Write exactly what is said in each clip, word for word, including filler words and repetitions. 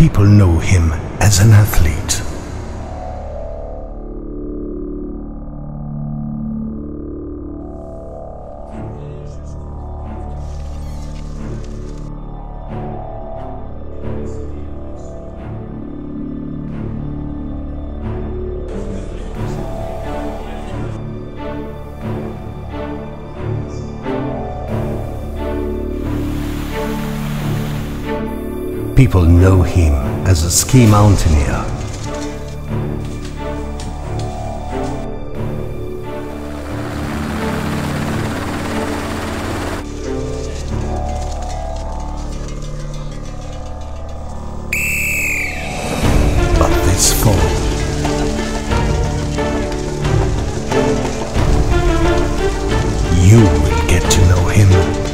People know him as an athlete. People know him as a ski mountaineer. But this fall, you will get to know him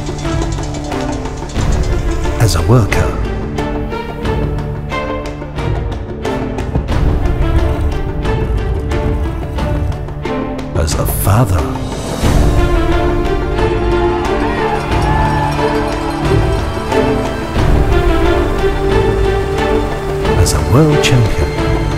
as a worker, as a father, as a world champion,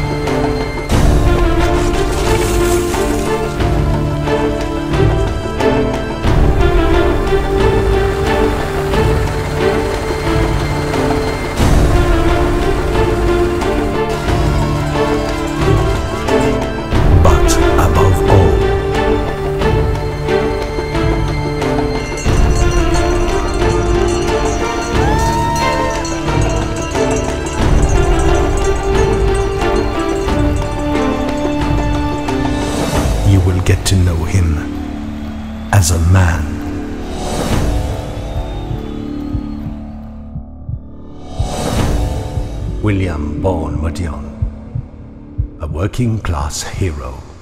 get to know him as a man. William Bon Mardion, a working class hero.